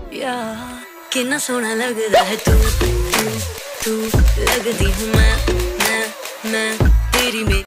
यार कितना सोना लगदा है तू लगदी हूँ मैं तेरी मेरी